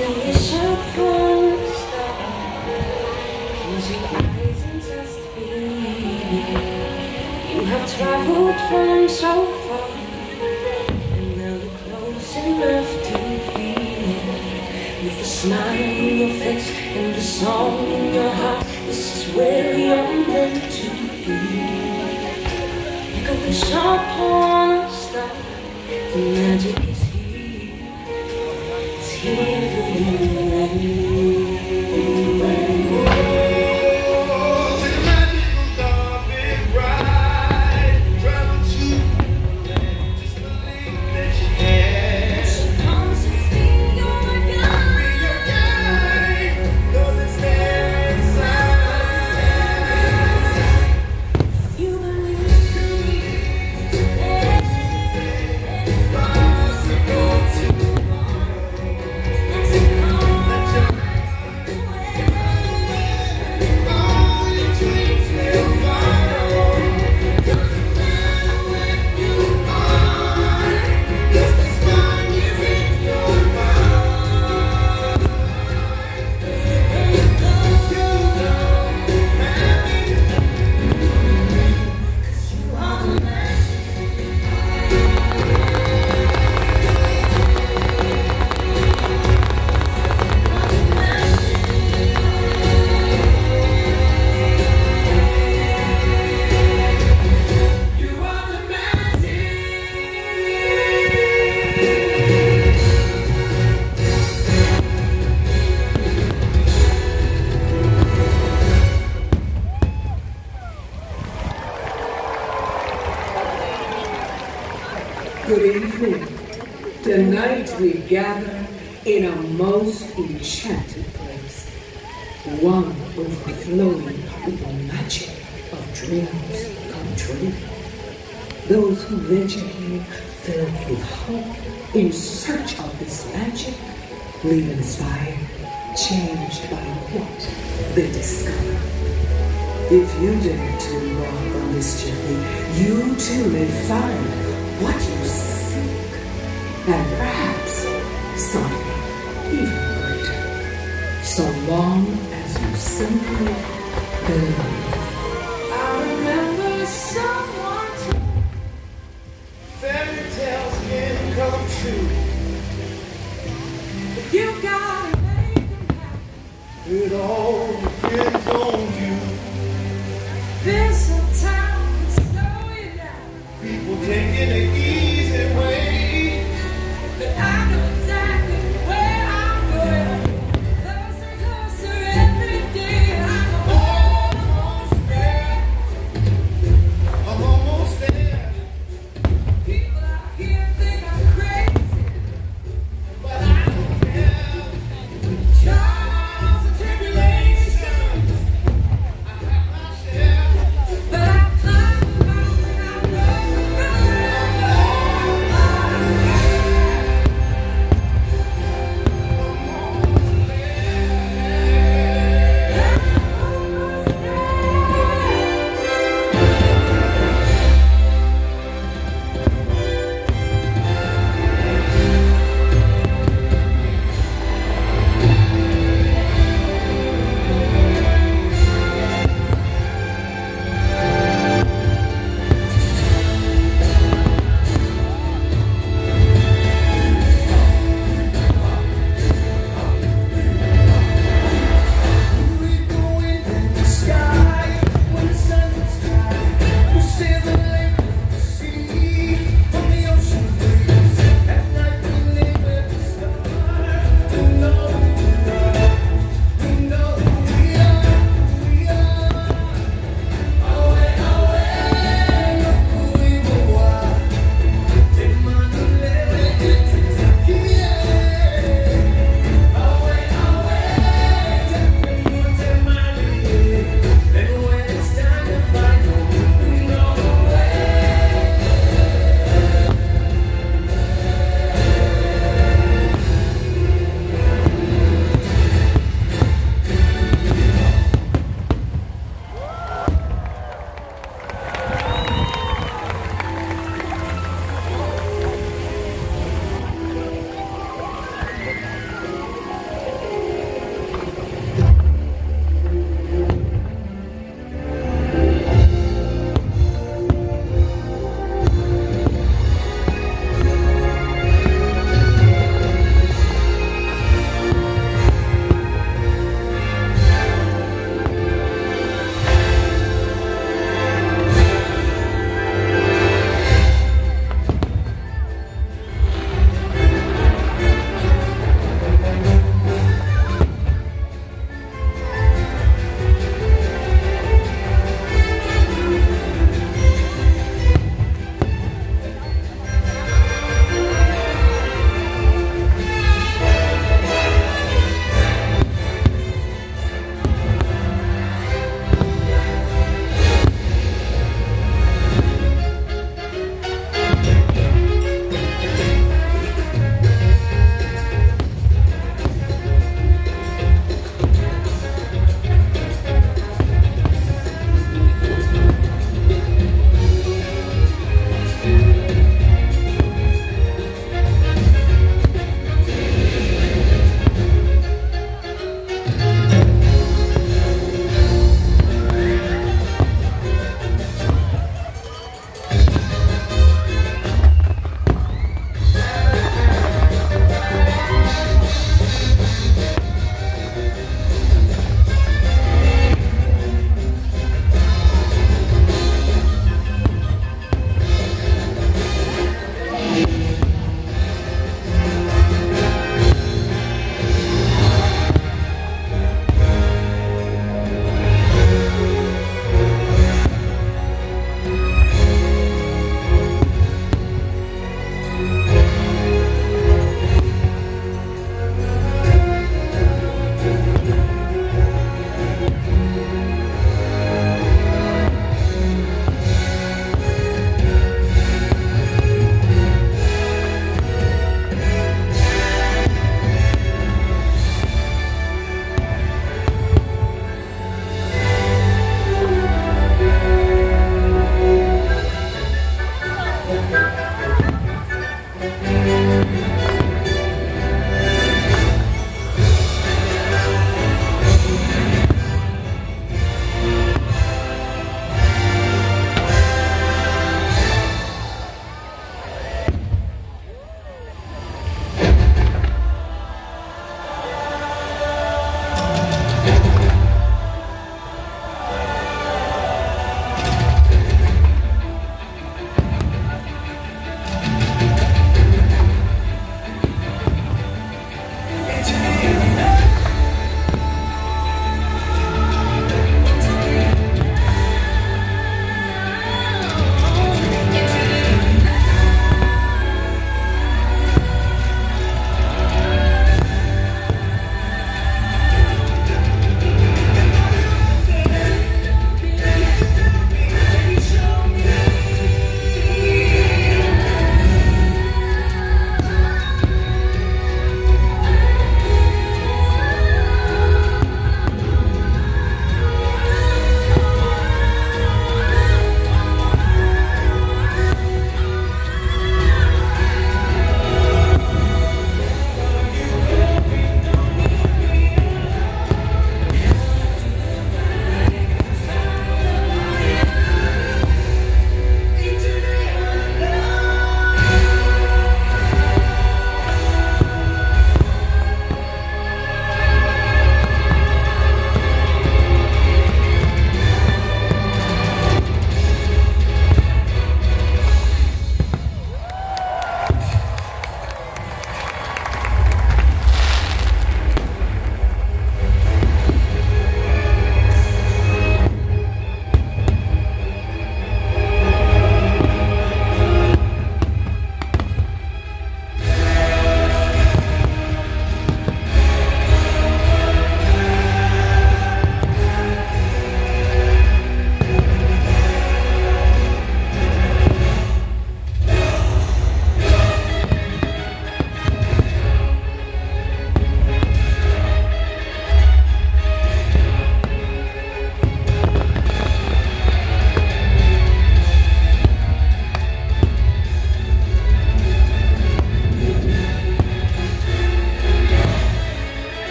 wish upon a star. Close your eyes and just believe. You have traveled from so far, and now you're close enough to feel. With a smile on your face and a song in your heart, this is where you're meant to be. You can wish upon a star. The magic is here. It's here for you and me. Good evening. Tonight we gather in a most enchanted place, one overflowing with the magic of dreams come true. Those who venture here filled with hope in search of this magic leave inspired, changed by what they discover. If you dare to embark on this journey, you too may find what you seek, and perhaps something even greater, so long as you simply believe. I remember someone told fairy tales can come true, but you gotta make them happen. it all depends on you. This town can slow you down, People taking the easy way, but I know exactly where I'm going. Closer, closer every day. I'm almost there. I'm almost there, People out here think I'm crazy, but I don't care. trials and tribulations.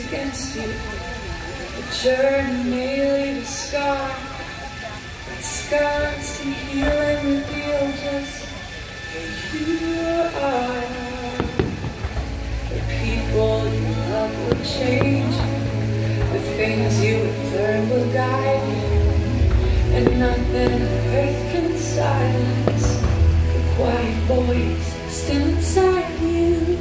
against you. The journey may leave a scar, but scars can heal and reveal just who you are. The people you love will change, the things you have learned will guide you, and nothing on earth can silence the quiet voice still inside you.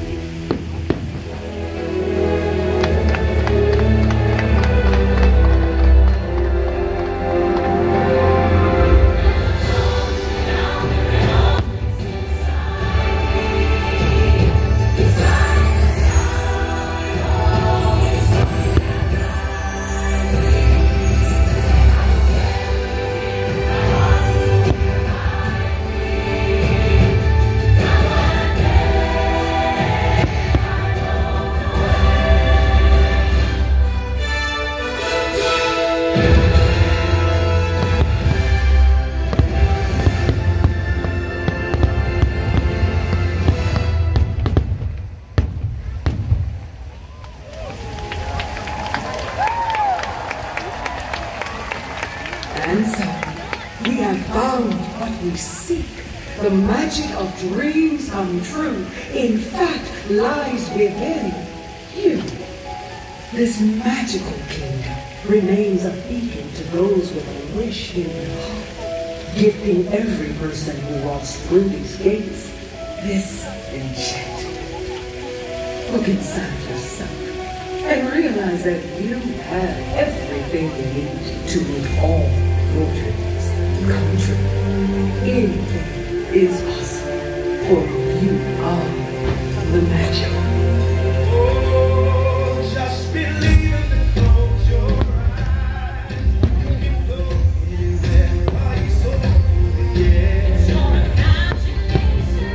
And so, we have found what we seek. The magic of dreams come true, in fact, lies within you. This magical kingdom remains a beacon to those with a wish in their heart, gifting every person who walks through these gates this enchantment. Look inside yourself and realize that you have everything you need to make all your dreams come true. Anything is possible, for you are the magic. Oh, just believe it and close your eyes. You can go anywhere by your soul. Yeah. It's your imagination.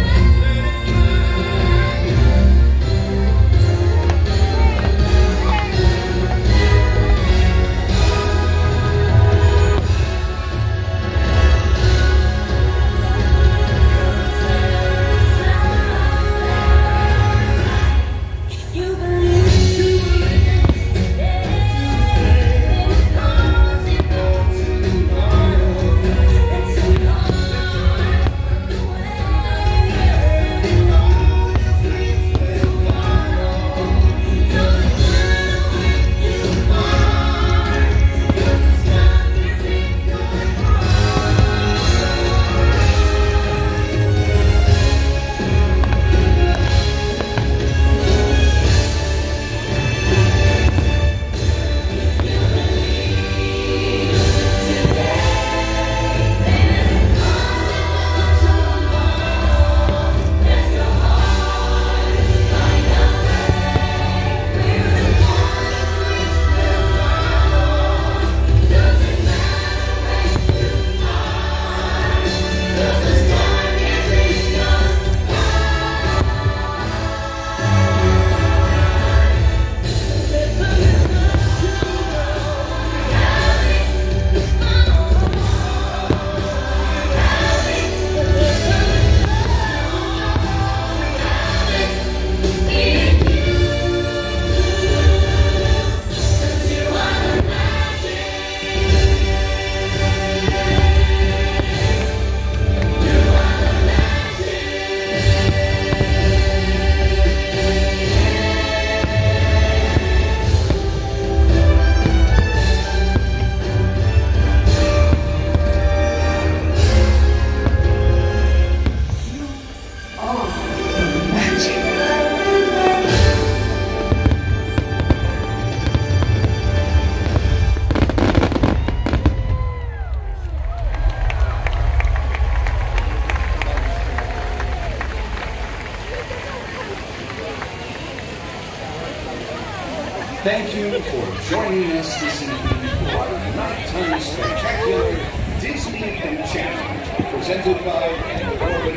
Thank you for joining us this evening for our nighttime spectacular Disney Enchantment, presented by